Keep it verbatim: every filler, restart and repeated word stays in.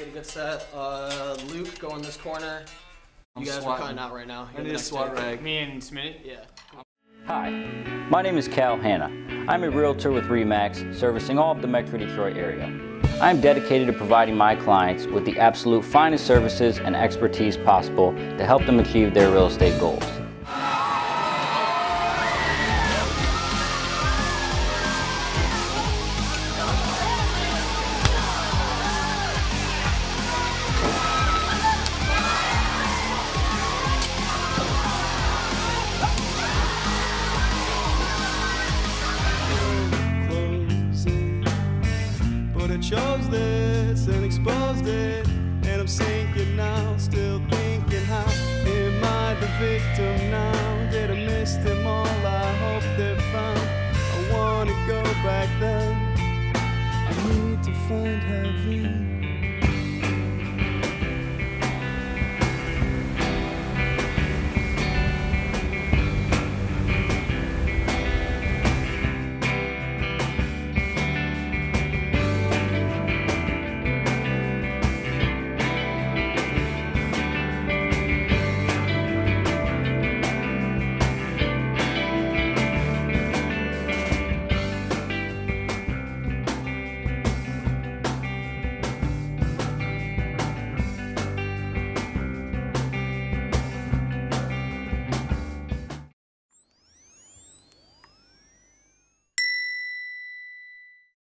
get a good set. Uh, Luke, go in this corner. You I'm guys swatting. are cutting out right now. I need a SWAT rag. Me and Smitty? Yeah. Hi, my name is Cal Hanna. I'm a realtor with RE/MAX, servicing all of the Metro Detroit area. I am dedicated to providing my clients with the absolute finest services and expertise possible to help them achieve their real estate goals. I chose this and exposed it, and I'm sinking now, still thinking how am I the victim now? Did I miss them all? I hope they're fine. I wanna go back then. I need to find heaven.